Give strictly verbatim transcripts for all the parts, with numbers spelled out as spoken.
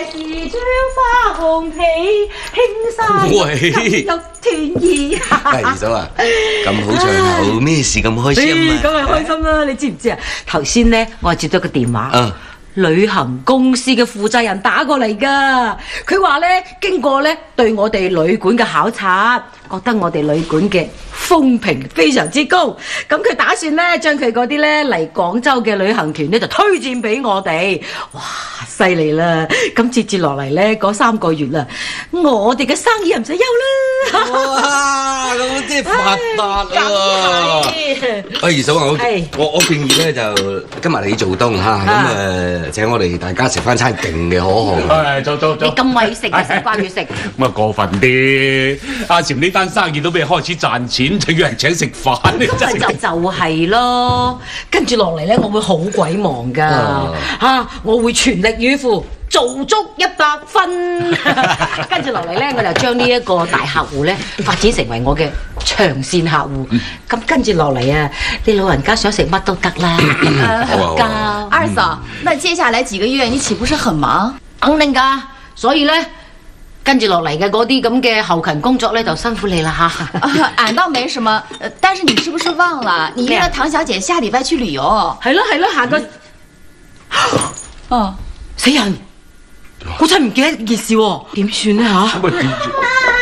時將花紅皮，輕紗喂， 又團圓。 係二嫂啊，咁好場口，咩事咁開心啊？ 梗係開心啦！你知唔知啊？頭先咧，我接咗個電話。 啊旅行公司嘅負責人打過嚟噶，佢話咧經過咧對我哋旅館嘅考察，覺得我哋旅館嘅風評非常之高，咁佢打算咧將佢嗰啲咧嚟廣州嘅旅行團咧就推薦俾我哋。哇，犀利啦！咁接住落嚟咧嗰三個月啦，我哋嘅生意又唔使憂啦。 哇，咁即係發達啦！喂，二嫂啊，我我我建議咧就今日你做東嚇，咁誒請我哋大家食翻餐勁嘅可樂。 誒，做做做！ 你咁為食嘅食慣要食， 咁啊過分啲！阿潛呢單生意都未開始賺錢，仲要人請食飯，你真係就就係咯。跟住落嚟咧，我會好鬼忙噶嚇，我會全力以赴。做足一百分，跟住落嚟咧，我就將呢一個大客戶咧發展成為我嘅長線客戶。咁跟住落嚟啊，你老人家想食乜都得啦。 家二嫂，那接下來幾個月你豈不是很忙？ 肯定㗎，所以咧跟住落嚟嘅嗰啲咁嘅後勤工作咧就辛苦你啦嚇。 啊，俺倒沒什麼，但是你是不是忘了你約了唐小姐下禮拜去旅遊？ 係咯係咯，下個哦死人！我真係唔記得一件事喎，點算咧嚇？ 咁啊點住？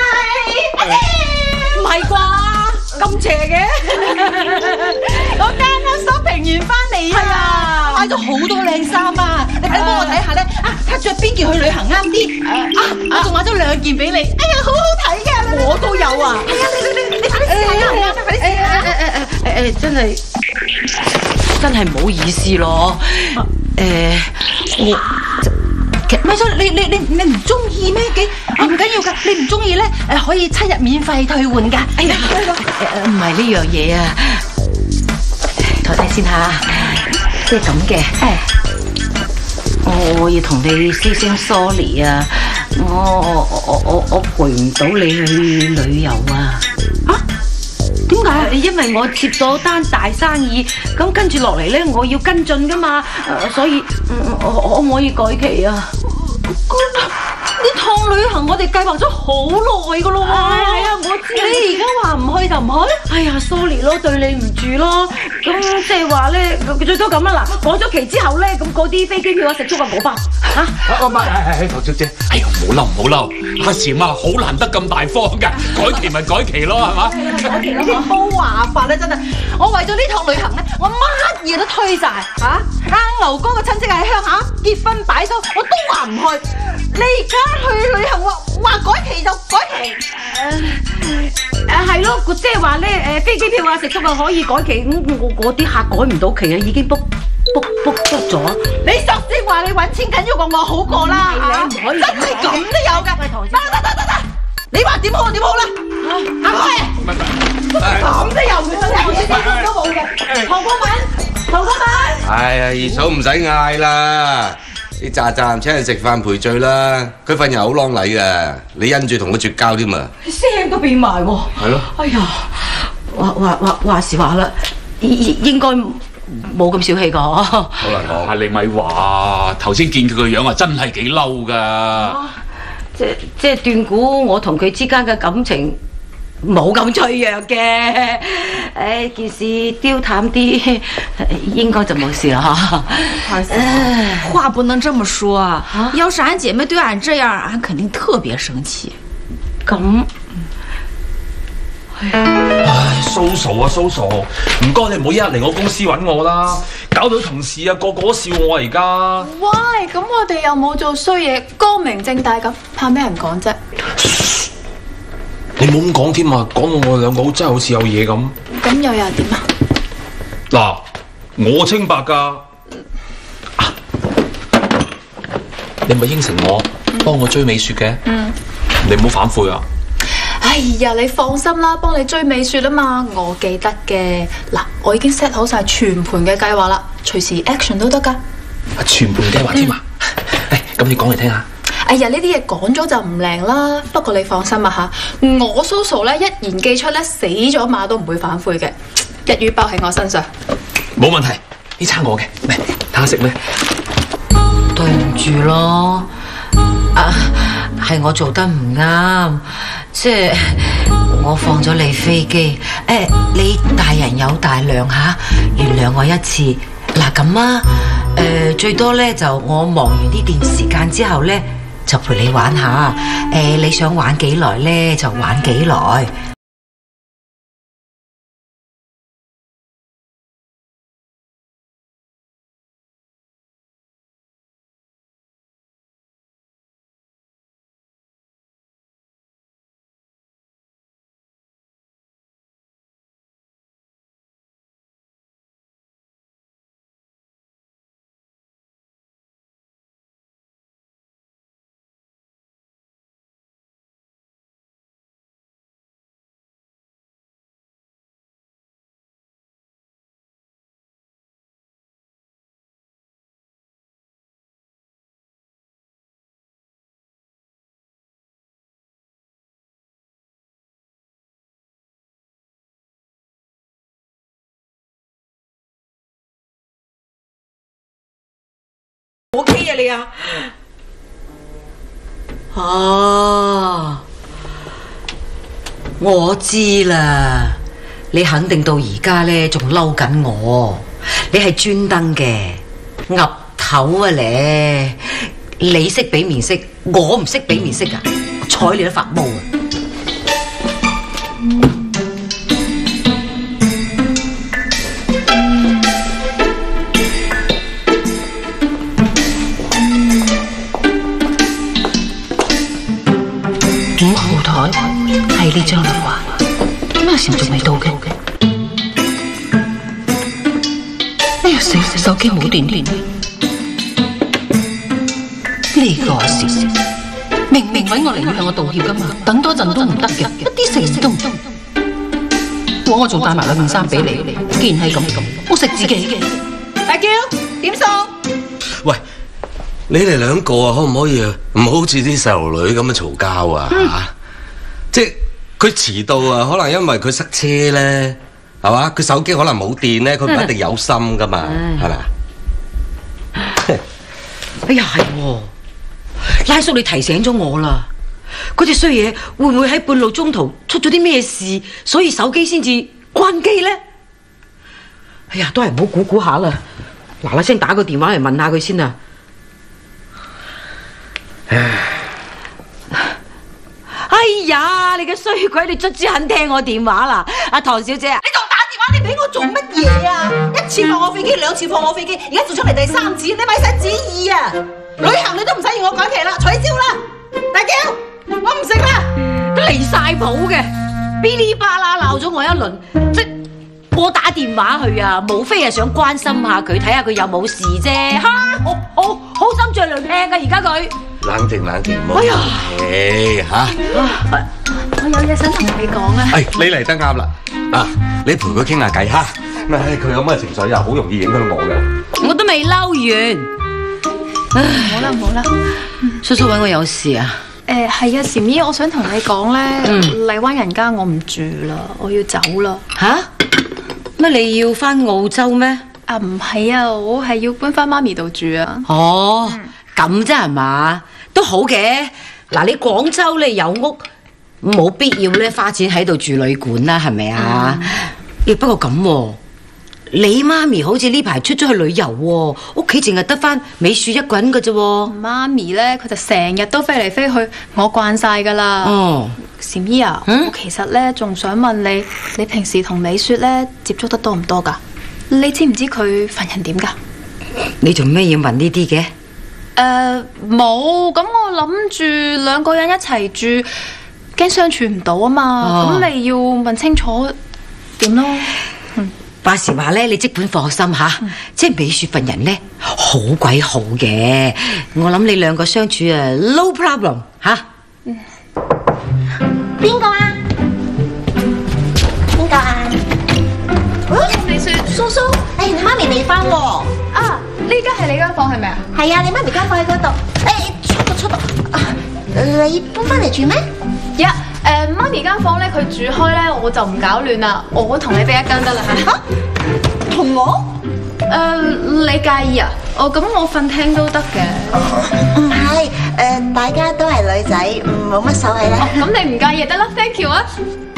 唔係啩？咁邪嘅？ 我啱啱 shopping 完翻嚟啊，買咗好多靚衫啊！你快啲幫我睇下咧，啊，睇着邊件去旅行啱啲？啊，我仲買咗兩件俾你，哎呀，好好睇嘅，我都有啊！係啊，你你你你快啲試下啊！快啲試下！ 誒誒誒誒誒，真係真係唔好意思咯。誒，我。 咪所以你你你你唔中意咩？幾唔緊要噶，你唔中意咧誒可以七日免費退換噶。哎呀， 唔係呢樣嘢啊，坐低先嚇，即係咁嘅。我我要同你 say 聲 sorry 啊，我我我我我陪唔到你去旅遊啊。啊？點解？因為我接咗單大生意，咁跟住落嚟咧，我要跟進噶嘛，所以可可唔可以改期啊？ 呢趟旅行我哋計劃咗好耐噶咯喎。 係啊，我知。 你而家話唔去就唔去？ 哎呀 ，sorry 咯，對你唔住咯。咁即係話咧，最多咁啦。嗱，改咗期之後咧，咁嗰啲飛機票啊、食宿啊冇包嚇。 唔係，係係唐小姐，哎呀，唔好嬲唔好嬲，阿潛啊，好難得咁大方㗎，改期咪改期咯，係嘛？ 改期咯，你冇話法咧，真係。我為咗呢趟旅行咧，我乜嘢都推晒嚇。阿牛哥個親戚喺鄉下結婚擺酒，我都話唔去。你而家去旅行話話改期就改期， 誒誒係咯，即係話咧誒飛機票啊、食宿啊可以改期，咁我嗰啲客改唔到期啊，已經 book book book book 咗。 你索性話你揾錢緊要過我好過啦嚇， 唔可以真係咁都有㗎。得得得得得，你話點好就點好啦，行開啊！咁都有嘅，真係我啲啲都冇嘅。唐公文，唐公文， 哎呀，二嫂唔使嗌啦。你喳喳請人食飯賠罪啦！佢份人好啷禮噶，你因住同佢絕交添嘛？ 聲都變埋喎。 係咯。 哎呀，話話話話時話啦，應應該冇咁小氣㗎。 好難講。 啊，你咪話頭先見佢個樣啊，真係幾嬲㗎。 即即係斷估我同佢之間嘅感情冇咁脆弱嘅。誒，件事丟淡啲，應該就冇事啦嚇。 二嫂，話不能這麼說啊！要是俺姐妹對俺這樣，俺肯定特別生氣。 咁， 唉，蘇嫂啊，蘇嫂，唔該你唔好一日嚟我公司揾我啦，搞到同事啊個個都笑我而家。 喂，咁我哋又冇做衰嘢，光明正大咁，怕咩人講啫？ 你冇咁講添啊，講到我哋兩個真係好似有嘢咁。 咁又又點啊？ 嗱，我清白㗎。啊，你咪應承我幫我追美雪嘅。嗯。你唔好反悔啊！ 哎呀，你放心啦，幫你追美雪啊嘛，我記得嘅。嗱，我已經 set 好晒全盤嘅計劃啦，隨時 action 都得㗎。 啊，全盤計劃添啊！誒、嗯，咁你講嚟聽下。 哎呀，呢啲嘢講咗就唔靈啦。不過你放心啊嚇，我蘇嫂咧一言既出咧，死咗馬都唔會反悔嘅，一語包喺我身上。 冇問題，呢餐我嘅，嚟睇下食咩？ 對唔住咯。 係我做得唔啱，即係我放咗你飛機。誒，你大人有大量吓，原諒我一次。嗱咁啊，誒最多咧就我忙完呢段時間之後咧，就陪你玩下。誒，你想玩幾耐咧就玩幾耐。OK 啊你啊？哦，我知啦，你肯定到而家咧仲嬲緊我，你係專登嘅，岌頭啊你！你識俾面色，我唔識俾面色啊！我睬你都發毛啊！ 五號台係呢張啦啩？點解時仲未到嘅？哎呀死！手機冇電電，呢個事明明揾我嚟要向我道歉噶嘛，等多陣都唔得嘅，一啲誠意都唔得。我我仲帶埋兩件衫俾你，既然係咁，我食自己嘅。大嬌點數？ 喂！你哋兩個啊，可唔可以唔好似啲細路女咁樣嘈交啊？嚇、嗯！即係佢遲到啊，可能因為佢塞車咧，係嘛？佢手機可能冇電咧，佢唔一定有心噶嘛，係咪啊？ 哎呀，係喎，拉叔你提醒咗我啦，嗰隻衰嘢會唔會喺半路中途出咗啲咩事，所以手機先至關機咧？哎呀，都係唔好估估下啦，嗱嗱聲打個電話嚟問下佢先啊！哎呀，你個衰鬼，你卒之肯聽我電話啦！阿唐小姐啊， 你仲打電話嚟俾我做乜嘢啊？一次放我飛機，兩次放我飛機，而家做出嚟第三次，你咪使旨意啊！旅行你都唔使要我改期啦，取消啦！大嬌，我唔食啦！ 都離晒譜嘅，噼里啪啦鬧咗我一輪，即我打電話去啊，無非係想關心下佢，睇下佢有冇事啫。吓，好好好心着涼聽啊！而家佢。 冷靜冷靜，冇氣嚇。 我有嘢想同你講啊。 哎，你嚟得啱啦。啊，你陪佢傾下偈嚇。咪佢有咩情緒啊？好容易影響我嘅。 我都未嬲完。唉， 好啦好啦， 叔叔揾我有事啊？ 誒係啊，禪姨，我想同你講咧，荔灣人家我唔住啦，我要走啦。 吓？乜你要翻澳洲咩？ 啊唔係啊，我係要搬翻媽咪度住啊。 哦。咁啫係嘛，都好嘅。嗱，你廣州咧有屋，冇必要咧花錢喺度住旅館啦，係咪啊？亦、嗯、不過咁，你媽咪好似呢排出咗去旅遊，屋企淨係得翻美樹一個人嘅啫。 媽咪咧，佢就成日都飛嚟飛去，我慣晒噶啦。哦，禪姨啊，嗯、我其實咧仲想問你，你平時同美雪咧接觸得多唔多噶？你知唔知佢份人點噶？ 你做咩要問呢啲嘅？ 誒冇，咁、uh, 我諗住兩個人一齊住，驚相處唔到啊嘛，咁你、oh. 要問清楚點咯。 話時話咧，你即管放心吓，嗯、即係美雪份人咧好鬼好嘅，我諗你兩個相處啊 no problem 吓。 邊個啊？邊個啊？ 美雪叔叔，哎，你媽咪未翻喎。 啊！呢間係你間房係咪啊？ 係啊，你媽咪間房喺嗰度。誒，出到出到。你搬翻嚟住咩？ 一誒，媽咪間房咧，佢住開咧，我就唔搞亂啦。我同你俾一間得啦嚇。嚇？同我？誒，你介意啊？哦，咁我瞓廳都得嘅。 唔係，誒，大家都女仔，冇乜所謂啦。 咁你唔介意得啦 ，thank you 啊。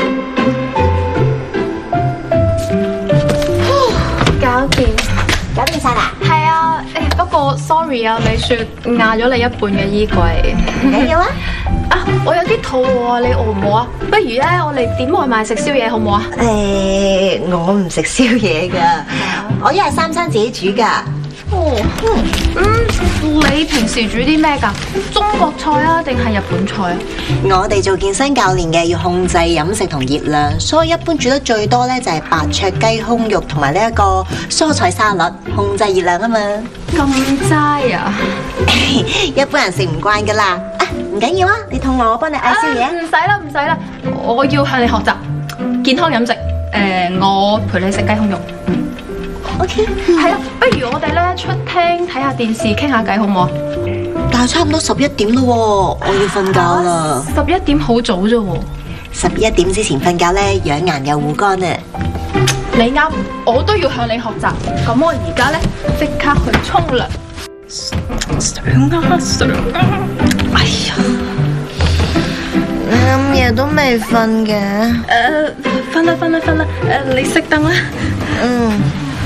搞掂， 搞掂晒啦。 係啊，誒不過 sorry 啊，美雪壓咗你一半嘅衣櫃。 唔緊要啊。 啊，我有啲肚餓啊，你餓唔餓啊？不如咧，我哋點外賣食宵夜好唔好啊？ 誒，我唔食宵夜噶，我一日三餐自己煮噶。 哦，嗯，你平時煮啲咩㗎？中國菜啊，定係日本菜啊？ 我哋做健身教練嘅要控制飲食同熱量，所以一般煮得最多咧就係白灼雞胸肉同埋呢一個蔬菜沙律，控制熱量啊嘛。 咁齋啊！ 一般人食唔慣噶啦。啊，唔緊要啊，你肚餓我幫你嗌宵夜。 唔使啦，唔使啦，我要向你學習健康飲食。誒，我陪你食雞胸肉。 O K， 係啦，不如我哋咧出廳睇下電視，傾下偈好唔好啊？ 但係差唔多十一點咯，我要瞓覺啦。 十一點好早啫喎。 十一點之前瞓覺咧，養顏又護肝啊。 你啱，我都要向你學習。咁我而家咧即刻去沖涼。上啊上啊！哎呀， 你咁夜都未瞓嘅？ 誒，瞓啦瞓啦瞓啦！誒，你熄燈啦。 嗯。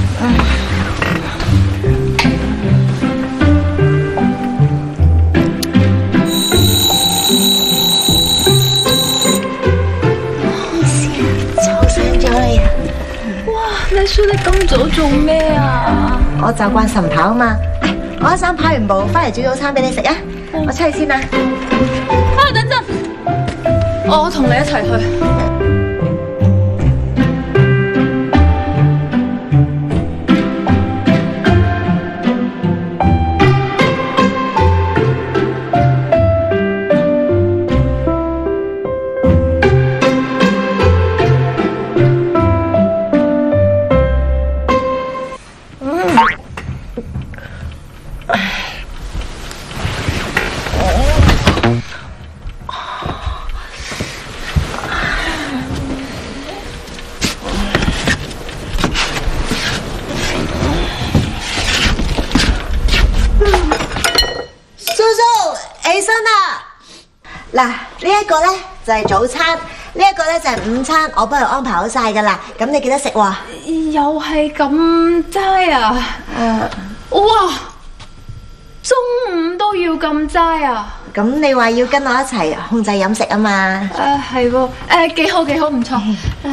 吵醒咗你啊！ 哇，美雪你咁早做咩啊？ 我習慣晨跑啊嘛，我一陣跑完步翻嚟煮早餐俾你食啊！我出去先啦。 啊，等陣，我同你一齊去。 嗱，呢一個咧就係早餐，呢一個咧就係午餐，我幫你安排好晒噶啦。咁你記得食喎。 又係咁齋啊！誒，哇！中午都要咁齋啊！ 咁你話要跟我一齊控制飲食啊嘛？ 誒係喎，誒幾好幾好，唔錯。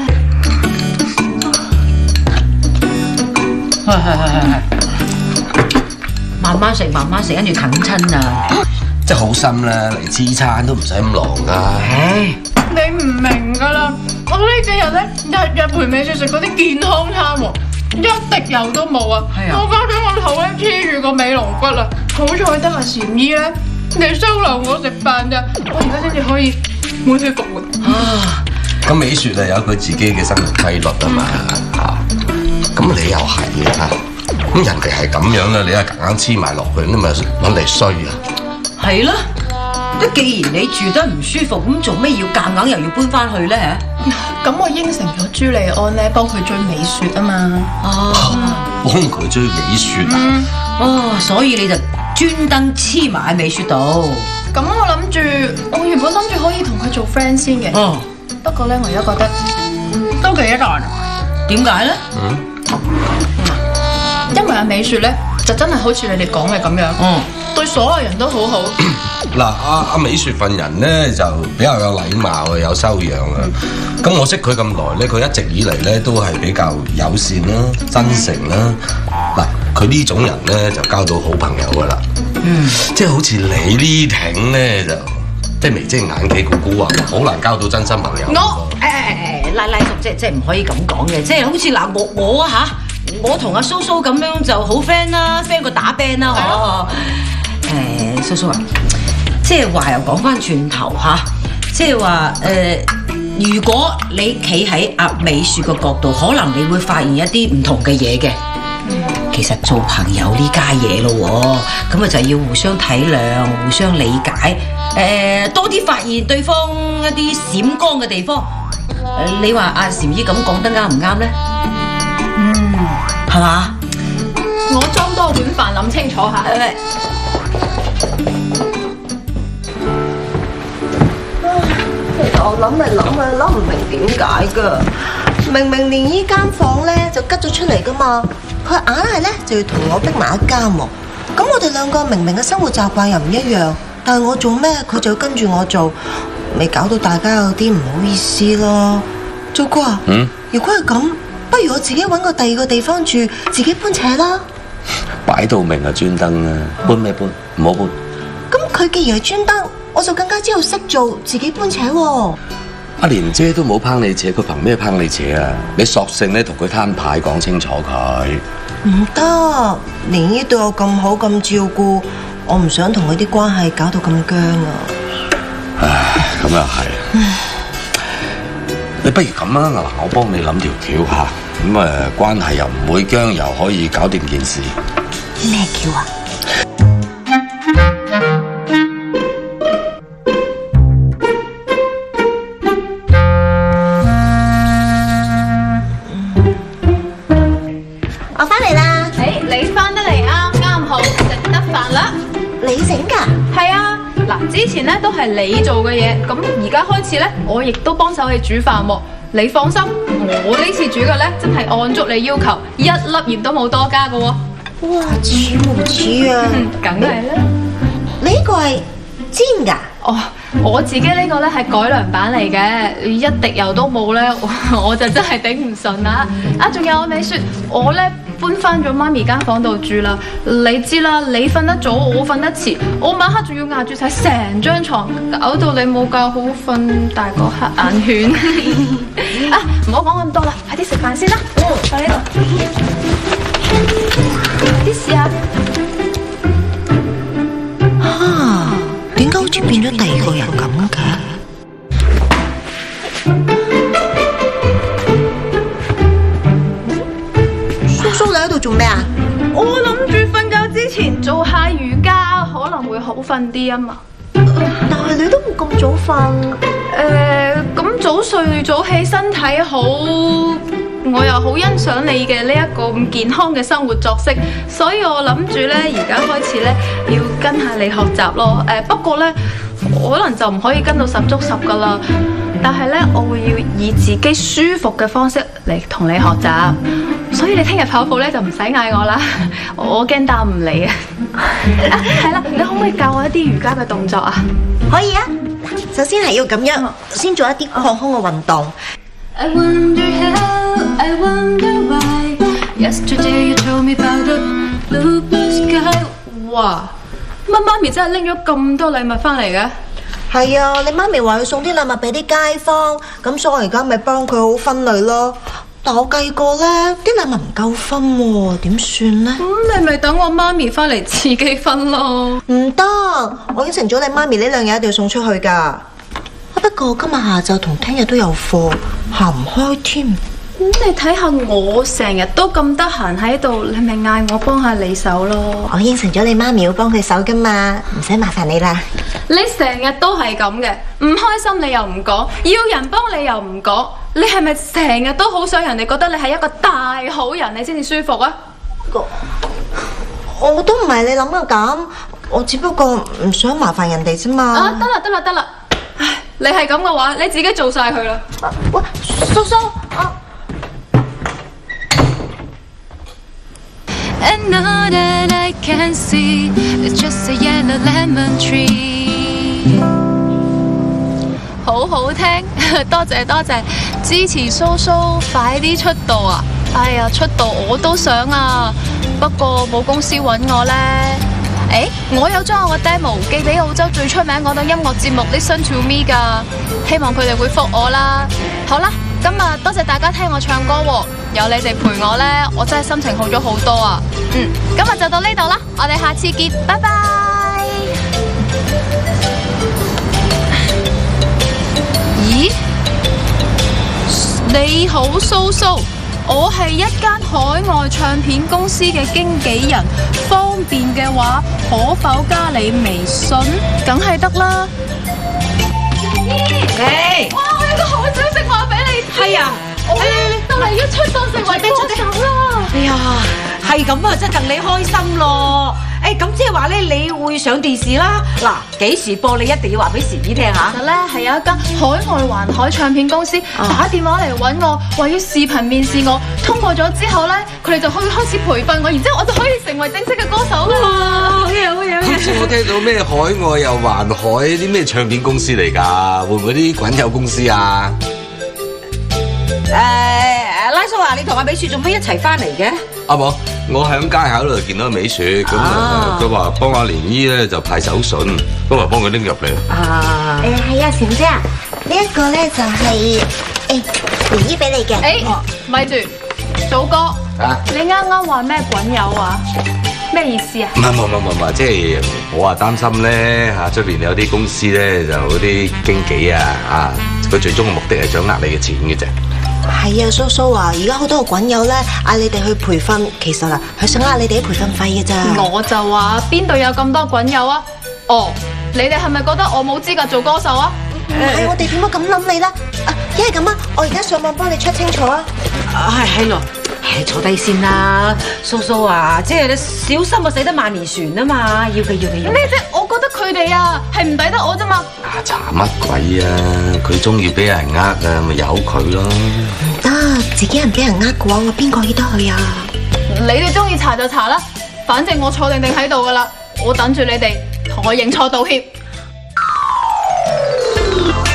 係係係係係，慢慢食慢慢食，跟住啃親啊！ 真係好心啦，嚟支餐都唔使咁狼噶。 唉，你唔明噶啦，我呢幾日咧日日陪美雪食嗰啲健康餐喎，一滴油都冇啊！我加上我肚咧黐住個尾龍骨啦，好彩得阿禪姨咧嚟收留我食飯咋，我而家先至可以滿血復活。 啊，咁美雪啊有佢自己嘅生活規律啊嘛，嚇，咁你又係嘅嚇，咁人哋係咁樣啦，你啊夾硬黐埋落去，你咪揾嚟衰啊！ 係咯，都既然你住得唔舒服，咁做咩要夾硬又要搬翻去咧？ 咁我應承咗朱利安咧，幫佢追美雪啊嘛。 哦， 幫佢追美雪啊！ 嗯、哦，所以你就專登黐埋喺美雪度。 咁我諗住，我原本諗住可以同佢做 friend 先嘅。哦。不過咧，我而家覺得都幾難。點解咧？嗯。因為阿美雪咧，就真係好似你哋講嘅咁樣。嗯。對所有人都好好。 嗱，阿阿美雪份人咧就比較有禮貌啊，有修養啊。咁、嗯、我識佢咁耐咧，佢一直以嚟咧都係比較友善啦、真誠啦。嗱，佢呢種人咧就交到好朋友噶啦。嗯，即係好似你呢挺咧就即係眉精眼企、咕咕啊，好難交到真心朋友。 我誒誒誒，拉拉叔即係即係唔可以咁講嘅，即係好似嗱我我嚇，我同阿蘇蘇咁樣就好 friend 啦 ，friend 過打 band 啦，嗬。誒，蘇蘇啊，即係話又講翻轉頭嚇，即係話誒，如果你企喺阿美雪個角度，可能你會發現一啲唔同嘅嘢嘅。嗯、其實做朋友呢家嘢咯，咁啊就要互相體諒、互相理解，誒、呃、多啲發現對方一啲閃光嘅地方。呃、你話阿禪姨咁講得啱唔啱咧？嗯，係嘛？ 我裝多碗飯諗清楚下。 我諗嚟諗去諗唔明點解噶。明明連依間房咧就吉咗出嚟噶嘛，佢硬係咧就要同我逼埋一間喎。咁我哋兩個明明嘅生活習慣又唔一樣，但係我做咩佢就要跟住我做，咪搞到大家有啲唔好意思咯。糟糕啊！嗯，如果係咁，不如我自己搵個第二個地方住，自己搬扯啦。 擺到明啊，專登啊，搬咩搬？唔好搬。 咁佢既然係專登，我就更加知道識做，自己搬扯喎。 阿蓮姐都冇拚你扯，佢憑咩拚你扯啊？你索性咧同佢攤牌講清楚佢。 唔得，蓮姨對我咁好咁照顧，我唔想同佢啲關係搞到咁僵啊。 唉，咁又係。你不如咁啊，嗱，我幫你諗條橋吓，咁誒關係又唔會僵，又可以搞掂件事。 咩橋啊？我翻嚟啦！ 誒，你翻得嚟啱啱好，食得飯啦。 你整㗎？ 係啊。嗱，之前咧都係你做嘅嘢，咁而家開始咧，我亦都幫手去煮飯喎。你放心，我呢次煮嘅咧真係按足你要求，一粒鹽都冇多加嘅喎。 哇，似唔似啊？ 梗係啦。 你呢個係煎㗎？ 哦，我自己呢個咧係改良版嚟嘅，一滴油都冇咧，我就真係頂唔順啦。啊，仲有美雪，我咧搬翻咗媽咪間房度住啦。你知啦，你瞓得早，我瞓得遲，我晚黑仲要壓住晒成張床，搞到你冇覺好瞓，大個黑眼圈。啊，唔好講咁多啦，快啲食飯先啦。嗯，喺呢度。啲試下。 啊，點解好似變咗第二個人咁嘅？叔叔，你喺度做咩啊？ 我諗住瞓覺之前做下瑜伽，可能會好瞓啲啊嘛。 但係你都冇咁早瞓。 誒，咁早睡早起身體好，我又好欣賞你嘅呢一個咁健康嘅生活作息，所以我諗住咧，而家開始咧要跟下你學習咯。誒，不過咧可能就唔可以跟到十足十噶啦，但係咧我會要以自己舒服嘅方式嚟同你學習，所以你聽日跑步咧就唔使嗌我啦，我驚耽誤你啊。啊，係啦，你可唔可以教我一啲瑜伽嘅動作啊？ 可以啊，首先係要咁樣，先做一啲擴胸嘅運動。 I wonder how, I wonder why. Yesterday you told me about the blue blue sky. 哇，乜媽咪真係拎咗咁多禮物翻嚟嘅？ 係啊，你媽咪話要送啲禮物俾啲街坊，咁所以我而家咪幫佢好分類咯。但我計過咧，啲禮物唔夠分喎，點算呢？ 咁、嗯、你咪等我媽咪翻嚟自己分咯。 唔得，我應承咗你媽咪呢兩日一定要送出去㗎。不過今日下晝同聽日都有課，行唔開添。 咁、嗯、你睇下我成日都咁得閒喺度，你咪嗌我幫下你手咯。 我應承咗你媽咪要幫佢手㗎嘛，唔使麻煩你啦。 你成日都係咁嘅，唔開心你又唔講，要人幫你又唔講，你係咪成日都好想人哋覺得你係一個大好人，你先至舒服啊？ 我我都唔係你諗嘅咁，我只不過唔想麻煩人哋啫嘛。 啊，得啦得啦得啦，唉，你係咁嘅話，你自己做晒佢啦。 喂，叔叔，啊。 And now that I can see, it's just a yellow lemon tree. 好好聽，多謝多謝，支持蘇蘇快啲出道啊！哎呀，出道我都想啊，不過冇公司揾我呢。誒，我有將我個 demo 寄俾澳洲最出名嗰檔音樂節目 Listen to Me 噶，希望佢哋會覆我啦。好啦，今日多謝大家聽我唱歌喎，有你哋陪我呢，我真係心情好咗好多啊！嗯，今日就到呢度啦，我哋下次見，拜拜。咦？你好，蘇蘇，我係一間海外唱片公司嘅經紀人，方便嘅話可否加你微信？梗係得啦。 誒， 哇！我有個好消息話俾你知。係啊，我就嚟要出道成為歌手啦。 哎呀，係咁啊，真係戥你開心咯。 誒咁即係話咧，你會上電視啦。嗱，幾時播你一定要話俾時姨聽下。 其實咧係有一間海外環海唱片公司打電話嚟揾我，話要視頻面試我，通過咗之後咧，佢哋就可以開始培訓我，然之後我就可以成為正式嘅歌手㗎啦。 好嘢好嘢！ 好似我聽到咩海外又環海啲咩唱片公司嚟㗎？會唔會啲滾友公司啊？ 誒、呃，拉叔啊，你同阿美雪做咩一齊翻嚟嘅？ 阿婆，我喺街口度見到美雪，咁佢話幫阿蓮姨咧就派手信，咁啊幫佢拎入嚟。 啊， 誒係啊，嬋姐啊，呢一個咧就係誒蓮姨俾你嘅。 誒，咪住，祖哥， 啊， 你啱啱話咩滾友啊？咩意思啊？ 唔係唔係唔係唔係，即係我話擔心咧嚇，出邊有啲公司咧就嗰啲經紀啊啊，佢最終嘅目的係想呃你嘅錢嘅啫。 係啊，蘇蘇啊，而家好多個滾友咧嗌你哋去培訓，其實啊，佢想呃你哋啲培訓費嘅咋。 我就話邊度有咁多滾友啊？哦，你哋係咪覺得我冇資格做歌手啊？ 唔係，我哋點解咁諗你咧？啊，一係咁啊，我而家上網幫你 check 清楚啊。 係係咯，誒坐低先啦，蘇蘇啊，即係你小心啊，死得萬年船啊嘛，要嘅要嘅要嘅。 咩啫？我覺得佢哋啊係唔抵得我啫嘛。 啊，查乜鬼啊？佢中意俾人呃啊，咪由佢咯。 唔得，自己人俾人呃嘅話，我邊個醫得去啊？ 你哋中意查就查啦，反正我坐定定喺度噶啦，我等住你哋同我認錯道歉。